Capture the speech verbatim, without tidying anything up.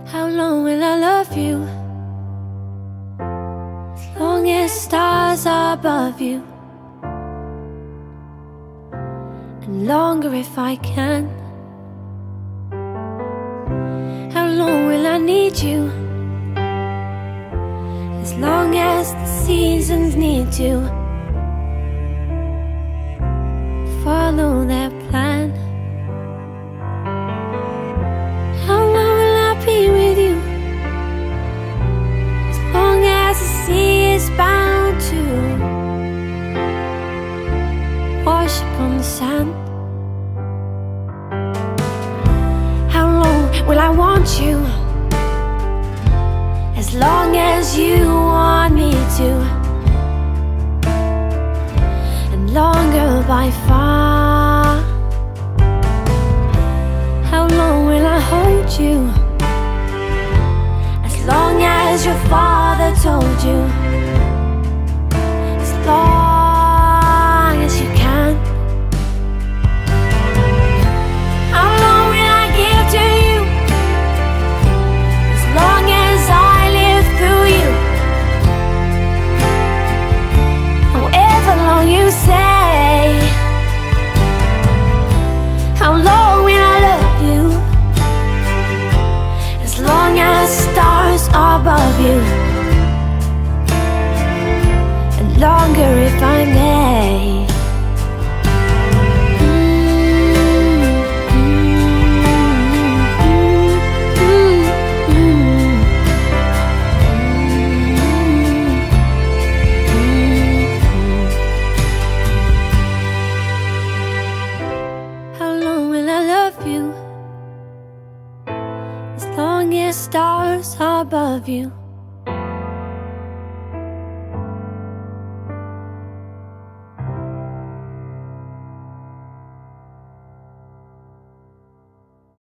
How long will I love you? As long as stars are above you, and longer if I can. How long will I need you? As long as the seasons need to follow their plan. How long will I be with you? As long as the sea is bound to wash upon the sand. How long will I want you? As long as you want me to, and longer by far. How long will I hold you? As long as your father told you. As long as you can. How long will I give to you? As long as I live through you. However long you say. How long will I love you? As long as stars are above you, and longer if I may. How long will I love you? As long as stars are above you,